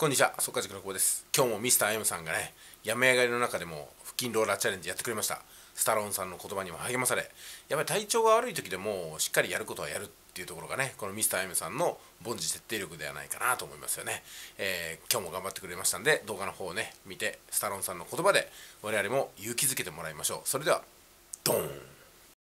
こんにちは、速稼塾の久保です。今日もミスター M さんがね、病み上がりの中でも腹筋ローラーチャレンジやってくれました。スタローンさんの言葉にも励まされ、やっぱり体調が悪い時でもしっかりやることはやるっていうところがね、このミスター M さんの凡事徹底力ではないかなと思いますよね。今日も頑張ってくれましたんで、動画の方をね、見て、スタローンさんの言葉で我々も勇気づけてもらいましょう。それでは、ドーン。